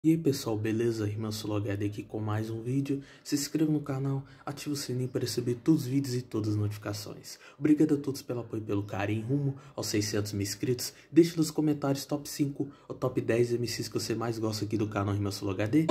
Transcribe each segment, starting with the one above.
E aí pessoal, beleza? RimaSoloHD aqui com mais um vídeo. Se inscreva no canal, ative o sininho para receber todos os vídeos e todas as notificações. Obrigado a todos pelo apoio e pelo carinho rumo aos 600 mil inscritos. Deixe nos comentários top 5 ou top 10 MCs que você mais gosta aqui do canal RimaSoloHD.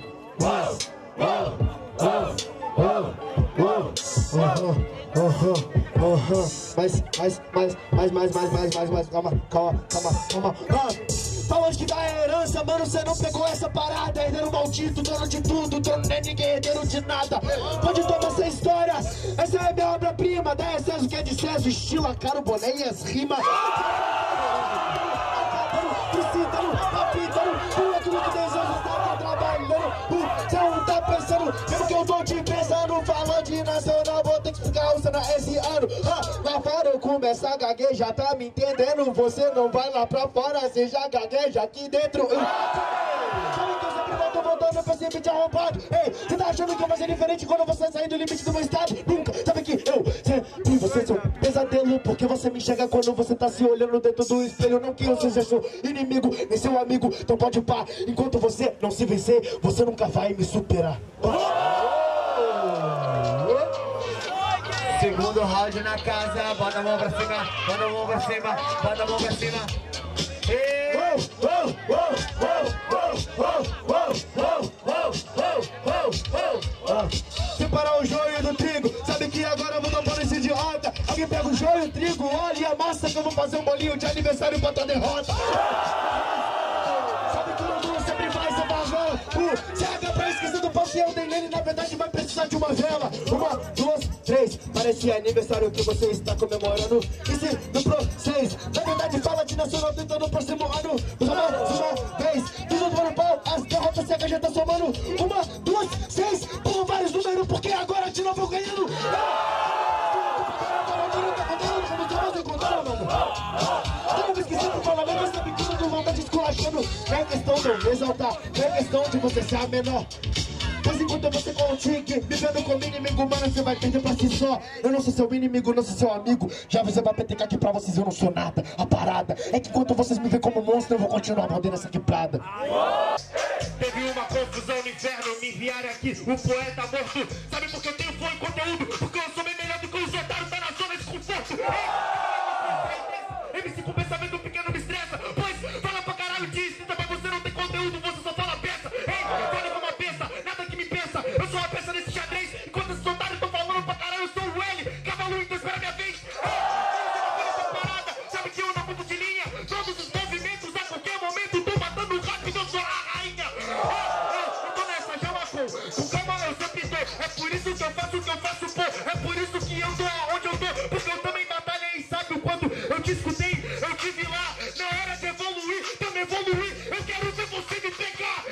Mais, calma. Falando que da herança, mano, cê não pegou essa parada. Herdeiro maldito, dono de tudo, dono nem ninguém, herdeiro de nada. Pode tomar essa história, essa é minha obra-prima. Da excesso que é de César, estilo, a cara, o boné e as rimas. Precisando, papitando, tudo aquilo que desejo, está trabalhando. Cê não tá pensando, mesmo que eu tô te pensando. Falando de nacional, vou ter que explicar o cena esse ano. Lá fora eu começo a gaguejar, tá me entendendo? Você não vai lá pra fora, você já gagueja aqui dentro. Sabe que eu sempre voltando pra esse beat arrombado. Ei, cê tá achando que eu vou ser diferente quando você sair do limite do meu estado? Nunca, sabe que eu sempre você sou pesadelo, porque você me enxerga quando você tá se olhando dentro do espelho. Não que eu seja seu inimigo, nem seu amigo, então pode pá. Enquanto você não se vencer, você nunca vai me superar. Segundo round na casa, bota a mão pra cima, bota a mão pra cima, bota a mão pra cima. Separar o joio do trigo, sabe que agora eu vou tomar esse idiota. Alguém pega o joio, o trigo, óleo e a massa que eu vou fazer um bolinho de aniversário pra tua derrota. Sabe que o mundo sempre vai ser pavão. Chega pra esquecer do pau que eu dei nele, na verdade vai precisar de uma vela. 1, 2, 3, parece aniversário que você está comemorando. E se no processo, na verdade fala de nacional tentando o próximo ano. Uma vez, tudo no pau, as derrotas cegas já tá somando. 1, 2, 6, por vários números, porque agora de novo eu ganhando. Como esqueci do parlamento, essa biquinha do mal tá desculachando. Não é questão de eu me exaltar, não é questão de você ser a menor. Mas enquanto você consiga vivendo como inimigo, mano, você vai perder pra si só. Eu não sou seu inimigo, não sou seu amigo. Já você vai petecar aqui pra vocês, eu não sou nada. A parada é que enquanto vocês me veem como monstro, eu vou continuar mordendo essa quebrada. Teve uma confusão no inferno, me enviaram aqui, o poeta morto. Sabe por que eu tenho flow e conteúdo? Porque eu sou bem melhor do que os otários da nação de conforto. MC com pensamento pequeno me estressa, pois fala pra caralho de instinta, mas você não tem conteúdo, você só fala peça. Fala como uma peça, nada que me pensa. Eu sou uma peça nesse xadrez, enquanto esses otários tão falando pra caralho, eu sou o L, cavalo, então espera minha vez. Sabe que eu não mudo de linha, todos os movimentos a qualquer momento tô matando rápido, eu sou a rainha. Eu tô nessa, já marcou, com calma eu sempre tô. É por isso que eu faço o que eu faço, pô. É por isso que eu tô aonde eu tô, porque eu também batalhei, sabe o quanto eu te escutei, eu te vi lá. Na hora de evoluir, também evoluir, eu quero ver você me pegar.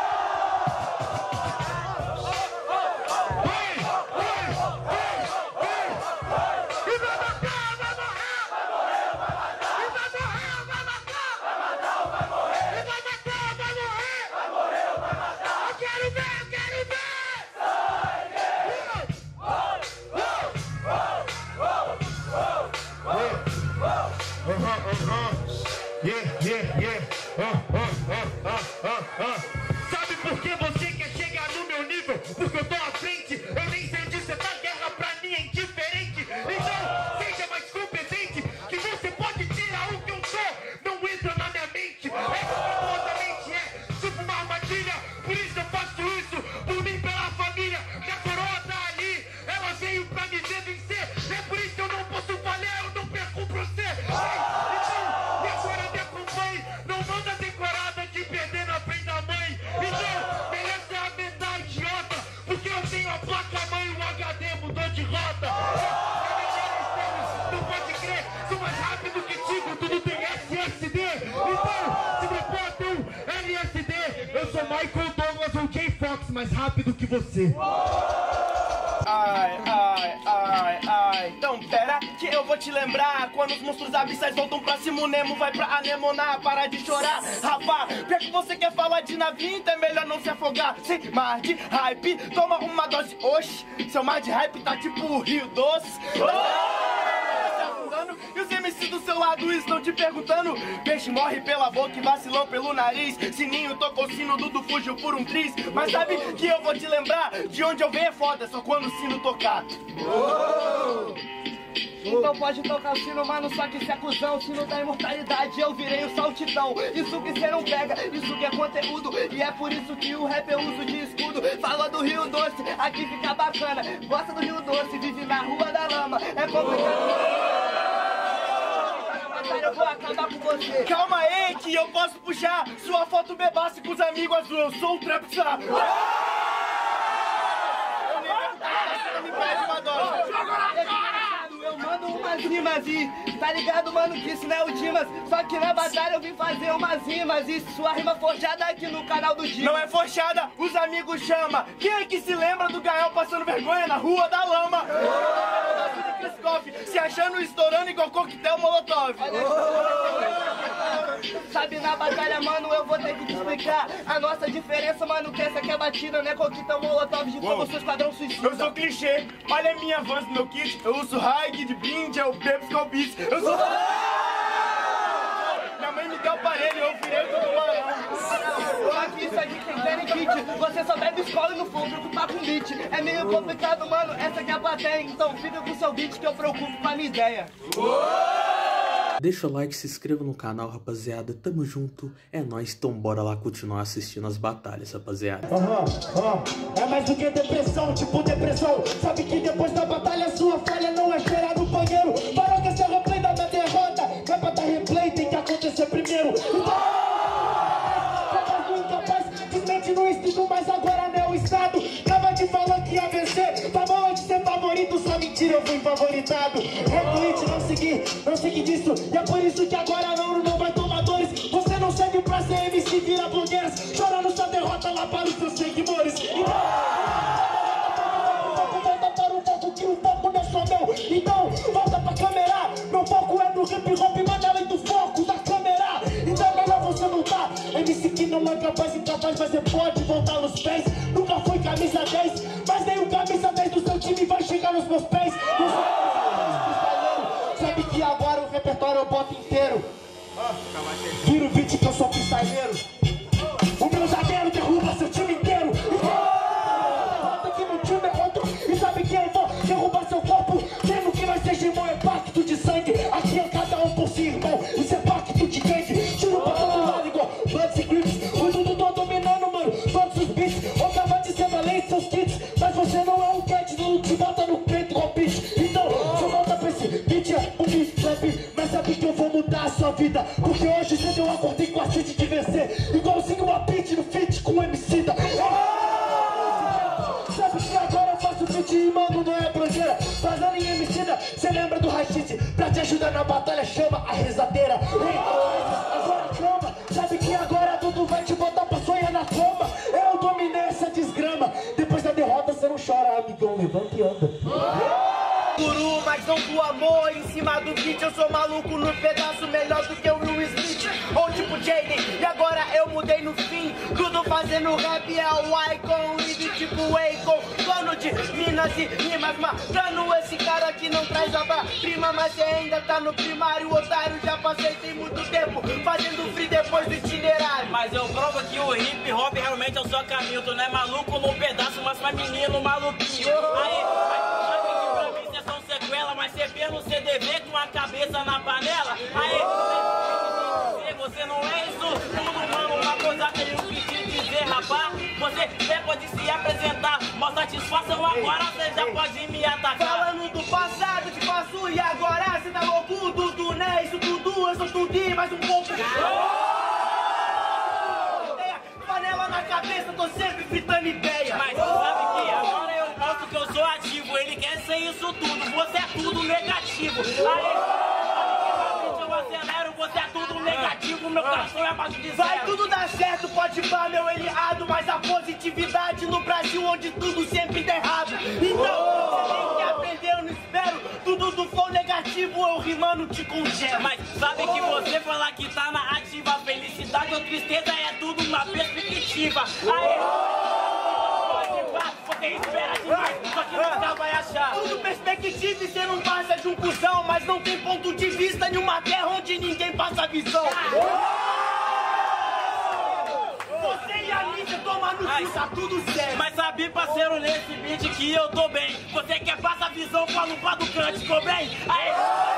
Sabe por que você quer chegar no meu nível? Porque eu tô à frente, eu nem sei onde você tá, guerra pra mim é indiferente. Então, seja mais competente, que você pode tirar o que eu sou, não entra na minha mente. Essa é tipo uma armadilha, por isso eu faço isso, por mim, pela família. Que a coroa tá ali, ela veio pra me ver vencer. É por isso que eu não posso falhar, eu não perco pra você. Então, e agora me acompanhe, não manda decorada de perder na frente da mãe. Então, merece a mental idiota, porque eu tenho a placa mãe e o HD mudou de rota. Não pode crer, sou mais rápido que Tigo, tudo tem SSD. Então, se me bota um LSD, eu sou Michael Douglas ou Jay Fox, mais rápido que você. Ai, então pera que eu vou te lembrar. Quando os monstros abissais voltam pra cima, o Nemo vai pra anemonar. Para de chorar, rapaz, já que você quer falar de navio, então é melhor não se afogar. Sem mar de hype, toma uma dose. Oxi, seu mar de hype tá tipo o Rio Doce. Você afundando E os MC do seu lado estão te perguntando. Peixe morre pela boca e vacilão pelo nariz. Sininho tocou o sino, Dudu fugiu por um triz. Mas sabe que eu vou te lembrar, de onde eu venho é foda, só quando o sino tocar. Então pode tocar o sino, mano, só que se é cuzão, o sino da imortalidade, eu virei o saltitão. Isso que cê não pega, isso que é conteúdo. E é por isso que o rap eu uso de escudo. Fala do Rio Doce, aqui fica bacana. Gosta do Rio Doce, vive na Rua da Lama. É complicado. Eu vou acabar com você. Calma aí, que eu posso puxar sua foto bebaça com os amigos azul. Eu sou o Trapstar. Eu mando umas rimas e tá ligado, mano, que isso não é o Dimas. Só que na batalha eu vim fazer umas rimas. E sua rima forjada aqui no canal do Dimas. Não é forjada, os amigos chamam. Quem é que se lembra do Gael passando vergonha na Rua da Lama? Se achando estourando igual coquetel molotov. Sabe, na batalha, mano, eu vou ter que te explicar a nossa diferença, mano, que essa aqui é batida, né? Coquetel molotov de fogo, seu esquadrão suicida. Eu sou clichê, olha a minha voz no meu kit. Eu uso high, de blind, eu bebo Skullbeats. Eu sou... Minha mãe me deu aparelho, eu virei do tubarão. Só que isso aqui tem Danny Kit. Você só bebe escola e não for preocupar com beat. É meio complicado, mano, essa aqui é a plateia. Então fica com seu beat que eu preocupo com a minha ideia. Deixa o like, se inscreva no canal, rapaziada. Tamo junto. É nóis, então bora lá continuar assistindo as batalhas, rapaziada. É mais do que depressão, tipo depressão. Sabe que depois da batalha sua falha não é esperar no banheiro. Parou que esse é o replay da minha derrota. Não é pra dar replay, tem que acontecer primeiro. Desmente no instinto, mas agora não é o estado. Tava te falando que ia vencer. Tá bom de ser favorito, só mentira, eu fui favoritado. Retweet, não segui disso. E é por isso que agora não vai tomar dores. Você não serve pra ser MC, vira blogueiras. Chorando sua derrota lá para os seus seguidores. Volta para o foco, que o foco não é só meu. Então, volta pra câmera. Meu foco é no hip hop, manda além do foco da câmera. Então é melhor você voltar. MC que não é capaz, incapaz, mas você pode voltar nos pés. Nunca foi camisa 10, mas nem o camisa 10 do seu time vai chegar nos meus pés. Sabe que agora o repertório eu boto inteiro. Vira o beat que eu sou freestyleiro. O meu zagueiro derruba seu time inteiro. Volta que no time é outro. E sabe que eu vou derrubar seu corpo. Mesmo que nós sejamos um pacto de sangue. Aqui é cada um por si, irmão. Isso é pacto de gangue. Tiro pra todo lado igual Bloods e Crips. O Dudu tô dominando, mano, todos os beats. Ou tava de ser valente seus kits. Mas você não é um cat, não te bota no peito igual bitch. Então, você volta pra esse beat, é um beat rap. Mas sabe que eu vou mudar a sua vida. Porque hoje cedo eu acordei com a sede de vencer. Igualzinho uma beat no feat com o MC da. Sabe que agora eu faço beat e mano, não é blogueira. Fazendo em Emicida, cê lembra do Rashid. Pra te ajudar na batalha chama a rezadeira. Agora calma, sabe que agora Dudu vai te botar pra sonhar na cama. Eu dominei essa desgrama. Depois da derrota cê não chora, amigão, levanta e anda. Guru, mas não do amor. Em cima do beat eu sou maluco no pedaço. Melhor do que o Will Smith ou tipo Jaden. E agora eu mudei no fim. Tudo fazendo rap é o Icon. Live tipo Akon. Dono de minas e rimas. Matando esse cara que não traz obra-prima. Mas você ainda tá no primário. Otário, já passei tem muito tempo fazendo free depois do itinerário. Mas eu provo que o hip hop realmente é o seu caminho. Tu não é maluco no pedaço, mas pra menino maluquinho. Mas você vê no CDV com a cabeça na panela. Aí, você não é isso tudo, mano. Uma coisa que eu quis te dizer, rapaz. Você até pode se apresentar, mas satisfação agora você já pode me atacar. Falando do passado, te passo e agora cê tá louco, Dudu, né? Isso tudo, eu sou tudo mais um pouco. Panela na cabeça, tô sempre fritando ideia. Mas sabe que agora eu mostro que eu sou ativo. Ele quer ser isso tudo, você é tudo negativo. Aí, eu acelero, você é tudo negativo. Meu coração é abaixo de zero. Vai tudo dar certo, pode pá, meu aliado. Mas a positividade no Brasil, onde tudo sempre tá errado. Então, você tem que aprender, eu não espero. Tudo do flow negativo, eu rimando te congelo. Mas sabe que você falar que tá na ativa. Felicidade ou tristeza é tudo uma perspectiva. Aí, pode pá, você espera demais. que nunca vai achar. Tudo perspectiva e cê não passa de um cuzão, mas não tem ponto de vista em uma terra onde ninguém passa visão. Você e a Lídia toma no cu, tá tudo certo. Mas sabe, parceiro, nesse beat que eu tô bem. Você quer passar visão com a lupa do cante, ficou bem? Aê!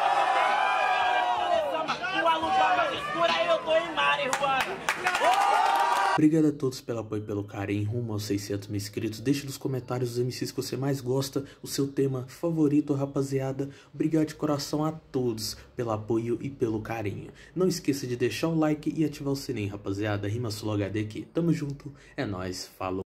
Com a lupa mais escura eu tô em marihuana. Obrigado a todos pelo apoio e pelo carinho, rumo aos 600 mil inscritos. Deixe nos comentários os MCs que você mais gosta, o seu tema favorito, rapaziada. Obrigado de coração a todos pelo apoio e pelo carinho. Não esqueça de deixar o like e ativar o sininho, rapaziada. Rima Sul HD aqui. Tamo junto, é nóis, falou.